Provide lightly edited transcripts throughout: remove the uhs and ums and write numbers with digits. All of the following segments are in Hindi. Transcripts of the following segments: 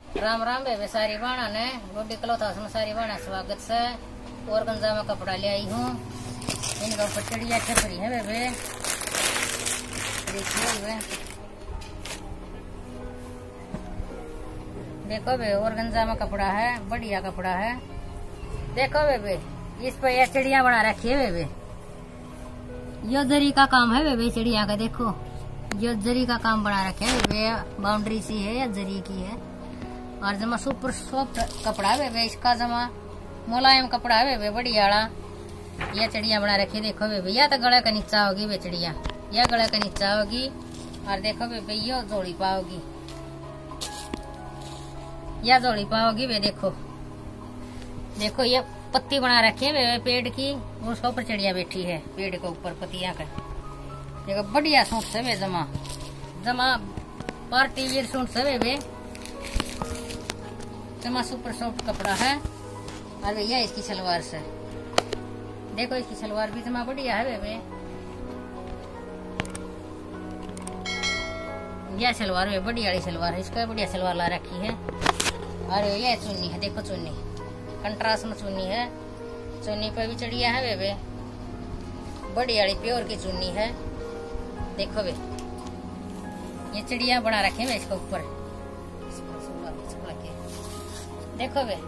राम राम बेबे सारी बाणा ने गुड्डी क्लॉथ हाउस में सारी बाणा स्वागत से। और गंजा में कपड़ा ले आई हूँ। इनका ऊपर चिड़िया छपरी है बेबे, देखिए देखो बे। और गंजा में कपड़ा है, बढ़िया कपड़ा है। देखो बेबे, इस पर यह चिड़िया बना रखी है बेबे। यो जरी का काम है बेबे, चिड़िया का देखो यो जरी का काम बना रखे है बेबे। बाउंड्री सी है या जरी की है। और जमा सुपर सॉफ्ट कपड़ा है बेबे, इसका जमा मुलायम कपड़ा है बेबे, बढ़िया वाला। यह चिड़िया बना रखी है देखो बेबे। या तो गले का नीचा होगी वे चिड़िया, या गले का नीचा होगी। और देखो बेबे यो जोड़ी पाओगी, या जोड़ी पाओगी वे। देखो देखो ये पत्ती बना रखी है बेबे पेड़ की, उसके ऊपर चिड़िया बैठी है पेड़ के ऊपर पत्तियां का। देखो बढ़िया सूट से वे, जमा जमा पार्टी वेयर सूट से बेबे, जमा सुपर सॉफ्ट कपड़ा है। और भैया इसकी सलवार से देखो, इसकी सलवार भी जमा बढ़िया है बेबे। यह सलवार भी बढ़िया वाली सलवार है, इसका बढ़िया सलवार ला रखी है। और यह चुन्नी है, देखो चुन्नी कंट्रास्ट में चुन्नी है। चुन्नी पर भी चिड़िया है बेबे, बढ़िया वाली प्योर की चुन्नी है। देखो बे ये चिड़िया बना रखे हैं इसके ऊपर, देखो बे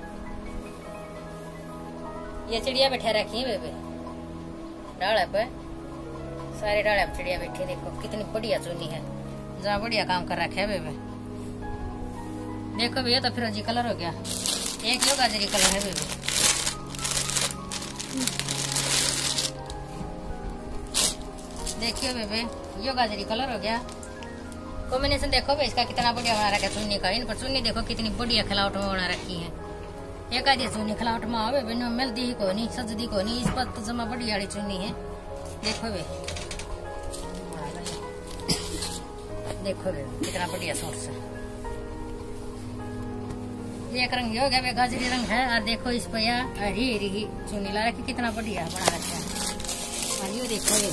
ये चिड़िया बैठा रखी है बेबे डाले पे, सारे डाले पे चिड़िया बैठी। देखो कितनी बढ़िया चुनी है, जहाँ बढ़िया काम कर रखे है बेबे। देखो भैया तो फिरोजी कलर हो गया, एक यो गाजरी कलर है बेबे। देखियो बेबे यो गाजरी कलर हो गया। कॉम्बिनेशन देखो बे इसका कितना बढ़िया बना रखा है चुन्नी का। इन पर चुन्नी देखो कितनी बढ़िया खिलावट में बना रखी है। एक आधी चुन्नी खिलावट में आवे बे, मिलती ही को नहीं, सजदी को नहीं। इस पर तो जमा बढ़िया वाली चुन्नी है। देखो बे देखो बे कितना बढ़िया सूट से। एक रंग हो गया बे, गाजरी रंग है। और देखो इस पर हरी हरी चुन्नी ला रखी, कितना बढ़िया बना रखा है। और ये देखो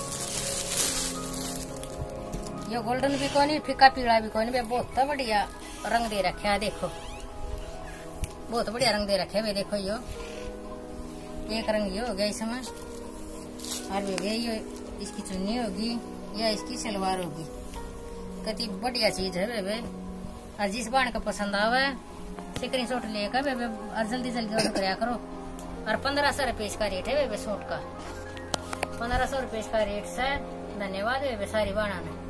ये गोल्डन भी कोनी, फीका पीला भी कोनी, बहुत बढ़िया रंग दे रखे है। देखो बहुत बढ़िया रंग दे रखे है। देखो यो एक रंग ये हो गया इसमें। और भी ये इसकी चुन्नी होगी या इसकी सलवार होगी, कितनी बढ़िया चीज है बेबे। और जिस बाण का पसंद आवे स्क्रीन शॉट लेकर बेबे और जल्दी जल्दी ऑर्डर कराया करो। और 1500 रुपये इसका रेट है बेबे सूट का, 1500 रुपये इसका रेट से। धन्यवाद बेबे सारी बाणा में।